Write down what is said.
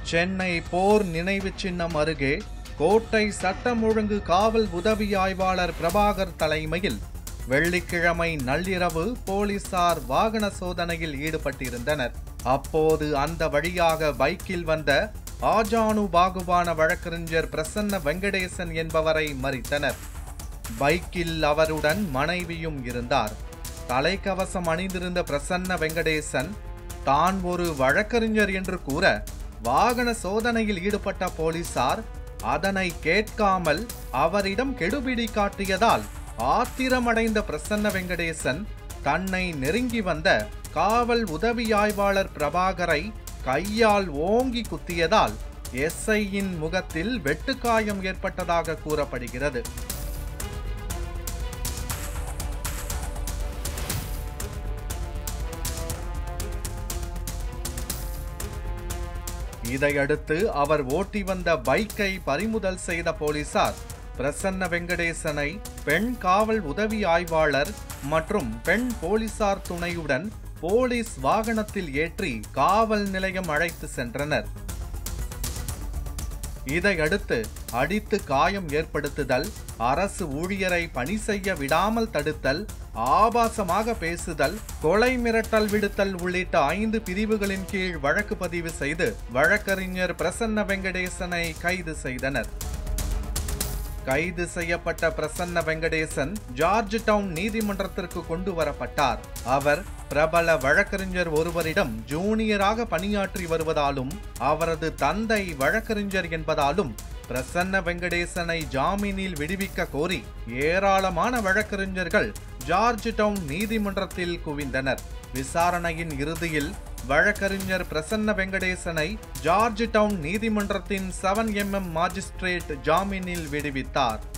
சென்னை போர் நினைவு சின்னம் அருகே கோட்டை சட்டம் ஒழுங்கு காவல் உதவி ஆய்வாளர் பிரபாகர் தலைமையில் வெள்ளிக்கிழமை நள்ளிரவு போலீசார் வாகன சோதனையில் ஈடுபட்டிருந்தனர். அப்போது அந்த வழியாக பைக்கில் வந்த ஆஜானுபாகுவான வழக்கறிஞர் பிரசன்ன வெங்கடேசன் என்பவரை மறித்தனர். பைக்கில் அவருடன் மனைவியும் இருந்தார். தலைக்கவசம் அணிந்திருந்த பிரசன்ன வெங்கடேசன் தான் ஒரு வழக்கறிஞர் என்று கூற வாகன சோதனையில் ஈடுபட்ட போலீசார் அதனை கேட்காமல் அவரிடம் கெடுபிடி காட்டியதால் ஆத்திரமடைந்த பிரசன்ன வெங்கடேசன் தன்னை நெருங்கி வந்த காவல் உதவி ஆய்வாளர் பிரபாகரை கையால் ஓங்கி குத்தியதால் எஸ்ஐயின் முகத்தில் வெட்டுக்காயம் ஏற்பட்டதாக கூறப்படுகிறது. இதையடுத்து அவர் ஓட்டி வந்த பைக்கை பறிமுதல் செய்த போலீசார் பிரசன்ன வெங்கடேசனை பெண் காவல் உதவி ஆய்வாளர் மற்றும் பெண் போலீசார் துணையுடன் போலீஸ் வாகனத்தில் ஏற்றி காவல் நிலையம் அழைத்து சென்றனர். இதையடுத்து அடித்து காயம் ஏற்படுத்துதல், அரசு ஊழியரை பணி செய்ய விடாமல் தடுத்தல், ஆபாசமாக பேசுதல், கொலை மிரட்டல் விடுத்தல் உள்ளிட்ட 5 பிரிவுகளின் கீழ் வழக்கு பதிவு செய்து வழக்கறிஞர் பிரசன்ன வெங்கடேசனை கைது செய்தனர். கைது செய்யப்பட்ட பிரசன்ன வெங்கடேசன் ஜார்ஜ் டவுன் நீதிமன்றத்திற்கு கொண்டு வரப்பட்டார். அவர் பிரபல வழக்கறிஞர் ஒருவரிடம் ஜூனியராக பணியாற்றி வருவதாலும் அவரது தந்தை வழக்கறிஞர் என்பதாலும் பிரசன்ன வெங்கடேசனை ஜாமீனில் விடுவிக்க கோரி ஏராளமான வழக்கறிஞர்கள் ஜார்ஜ் டவுன் நீதிமன்றத்தில் குவிந்தனர். விசாரணையின் இறுதியில் வழக்கறிஞர் பிரசன்ன வெங்கடேசனை ஜார்ஜ் டவுன் நீதிமன்றத்தின் 7mm மாஜிஸ்ட்ரேட் ஜாமீனில் விடுவித்தார்.